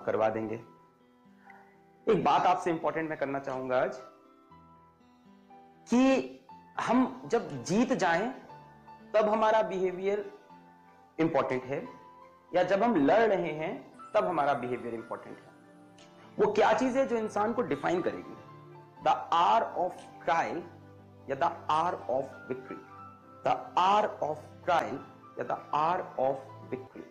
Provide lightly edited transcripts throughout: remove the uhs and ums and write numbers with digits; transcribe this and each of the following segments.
करवा देंगे। एक बात आपसे इंपॉर्टेंट मैं करना चाहूंगा आज कि हम जब जीत जाएं तब हमारा बिहेवियर इंपॉर्टेंट है, या जब हम लड़ रहे हैं तब हमारा बिहेवियर इंपॉर्टेंट है। वो क्या चीज है जो इंसान को डिफाइन करेगी? द आर ऑफ ट्रायल या the hour of victory? The hour of trial या द आर ऑफ विक्ट्री?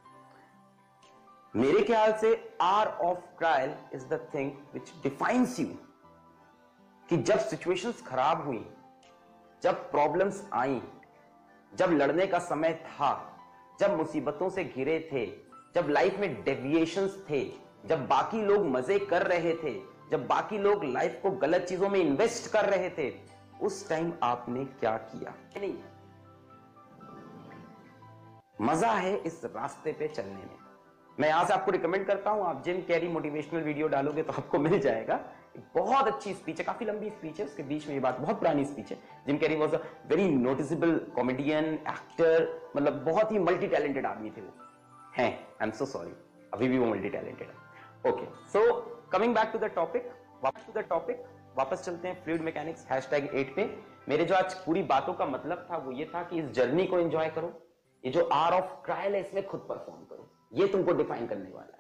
मेरे ख्याल से hour of trial is the thing which defines you, कि जब सिचुएशंस खराब हुई, जब प्रॉब्लम्स आई, जब लड़ने का समय था, जब मुसीबतों से घिरे थे, जब लाइफ में डेविएशंस थे, जब बाकी लोग मजे कर रहे थे, जब बाकी लोग लाइफ को गलत चीजों में इन्वेस्ट कर रहे थे, उस टाइम आपने क्या किया? नहीं, मजा है इस रास्ते पे चलने में। मैं यहां से आपको रिकमेंड करता हूं, आप जिम कैरी मोटिवेशनल वीडियो डालोगे तो आपको मिल जाएगा। बहुत अच्छी स्पीच है, काफी लंबी स्पीच है, उसके बीच में ये बात बहुत पुरानी स्पीच है। Jim Carrey was a very noticeable comedian, actor, मतलब बहुत ही मल्टी टैलेंटेड आदमी थे वो हैं। आई एम सो सॉरी, अभी भी वो मल्टी टैलेंटेड है। Okay, so coming back to the topic, वापस चलते हैं फ्लूइड मैकेनिक्स #8 पे। मेरे जो आज पूरी बातों का मतलब था वो ये था कि इस जर्नी को एंजॉय करो, ये जो आर ऑफ ट्रायल है इसमें खुद परफॉर्म करो, ये तुमको डिफाइन करने वाला है।